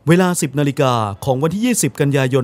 เวลา 10 นาฬิกาของวันที่ 20 กันยายน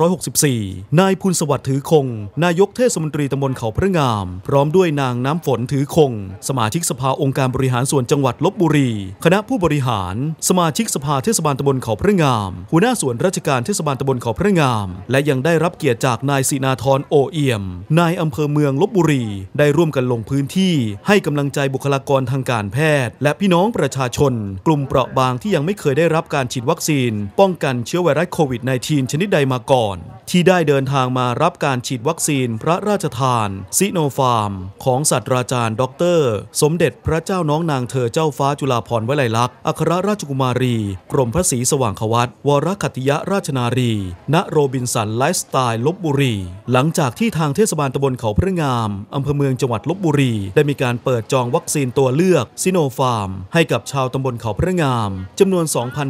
2564 นายภูลสวัสดิ์ถือคงนายกเทศมนตรีตำบลเขาพระงามพร้อมด้วยนางน้ำฝนถือคงสมาชิกสภาองค์การบริหารส่วนจังหวัดลพบุรีคณะผู้บริหารสมาชิกสภาเทศบาลตำบลเขาพระงามหัวหน้าส่วนราชการเทศบาลตำบลเขาพระงามและยังได้รับเกียรติจากนายศินาธรโอเอี่ยมนายอำเภอเมืองลพบุรีได้ร่วมกันลงพื้นที่ให้กำลังใจบุคลากรทางการแพทย์และพี่น้องประชาชนกลุ่มเปราะบางที่ยังไม่เคยได้รับการฉีดวัคซีนป้องกันเชื้อไวรัสโควิด -19 ชนิดใดมาก่อนที่ได้เดินทางมารับการฉีดวัคซีนพระราชทานซิโนฟาร์มของศาสตราจารย์ดร.สมเด็จพระเจ้าน้องนางเธอเจ้าฟ้าจุฬาภรณ์วลัยลักษณ์อัครราชกุมารีกรมพระศรีสว่างควัตวรคัตติยราชนารีณโรบินสันไลฟ์สไตล์ลพบุรีหลังจากที่ทางเทศบาลตำบลเขาพระงามอำเภอเมืองจังหวัดลพบุรีได้มีการเปิดจองวัคซีนตัวเลือกซิโนฟาร์มให้กับชาวตำบลเขาพระงามจำนวน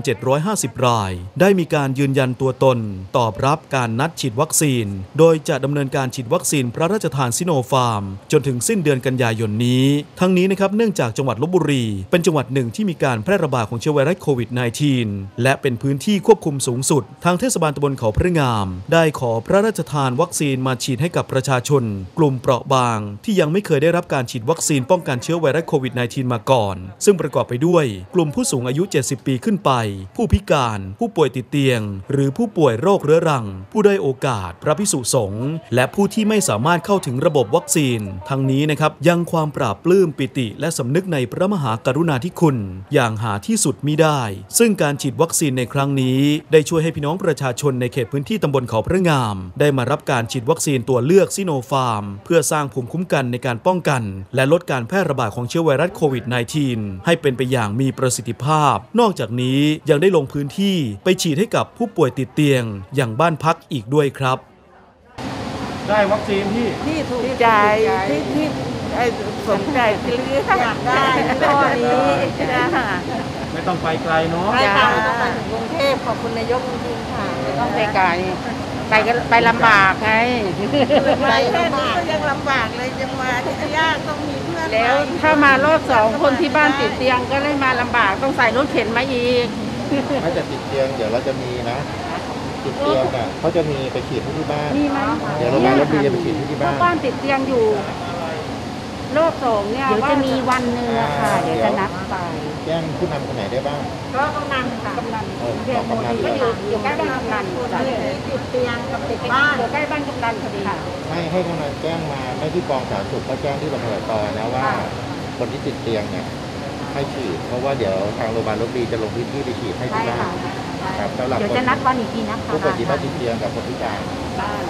2,750 รายได้มีการยืนยันตัวตนตอบรับการนัดฉีดวัคซีนโดยจะดำเนินการฉีดวัคซีนพระราชทานซิโนฟาร์มจนถึงสิ้นเดือนกันยายนนี้ทั้งนี้นะครับเนื่องจากจังหวัดลพบุรีเป็นจังหวัดหนึ่งที่มีการแพร่ระบาดของเชื้อไวรัสโควิด -19 และเป็นพื้นที่ควบคุมสูงสุดทางเทศบาลตำบลเขาพระงามได้ขอพระราชทานวัคซีนมาฉีดให้กับประชาชนกลุ่มเปราะบางที่ยังไม่เคยได้รับการฉีดวัคซีนป้องกันเชื้อไวรัสโควิด -19 มาก่อนซึ่งประกอบไปด้วยกลุ่มผู้สูงอายุ 70 ปีขึ้นไปผู้พิการผู้ป่วยติดเตียงหรือผู้ป่วยโรคเรื้อรังผู้ด้อยโอกาสพระภิกษุสงฆ์และผู้ที่ไม่สามารถเข้าถึงระบบวัคซีนทั้งนี้นะครับยังความปราบปลื้มปิติและสำนึกในพระมหากรุณาธิคุณอย่างหาที่สุดมิได้ซึ่งการฉีดวัคซีนในครั้งนี้ได้ช่วยให้พี่น้องประชาชนในเขตพื้นที่ตำบลเขาพระงามได้มารับการฉีดวัคซีนตัวเลือกซิโนฟาร์มเพื่อสร้างภูมิคุ้มกันในการป้องกันและลดการแพร่ระบาดของเชื้อไวรัสโควิด -19 ให้เป็นไปอย่างมีประสิทธิภาพนอกจากนี้ยังได้ลงพื้นที่ไปฉีดให้กับผู้ป่วยติดเตียงอย่างบ้านพักอีกด้วยครับได้วัคซีนที่ถูกใจที่สนใจซื้ออยากได้ข้อนี้ไม่ต้องไปไกลเนาะไม่ต้องไปถึงกรุงเทพขอบคุณนายกจริงๆค่ะไม่ต้องไปไกลไปลำบากไงไปแค่นี้ก็ยังลำบากเลยยังมาที่ยากต้องมีเพื่อนแล้วถ้ามารอบ2คนที่บ้านติดเตียงก็เลยมาลำบากต้องใส่รถเข็นมาอีกไม่จะติดเตียงเดี๋ยวเราจะมีนะติดเตียงอ่ะเขาจะมีไปฉีดที่บ้านมีไหมเดี๋ยวเรามารถดีจะไปฉีดที่บ้านบ้านติดเตียงอยู่โรค2เนี่ยเดี๋ยวจะมีวันนึงค่ะเดี๋ยวจะนัดไปแจ้งผู้นำคนไหนได้บ้างก็กำนันค่ะกำนันก็อยู่ใกล้บ้านกำนันติดเตียงกับติดบ้านอยู่ใกล้บ้านกำนันพอดีค่ะให้กำนันแจ้งมาไม่ที่กองสาธารณสุขก็แจ้งที่โรงพยาบาลตนะว่าคนที่ติดเตียงเนี่ยให้ฉีดเพราะว่าเดี๋ยวทางโรงพยาบาลลพบุรีจะลงพื้นที่ไปฉีดให้ที่บ้านครับสำหรับเดี๋ยวจะนัดวันอีกทีนะคะผู้ป่วยติดเตียงกับคนพิการ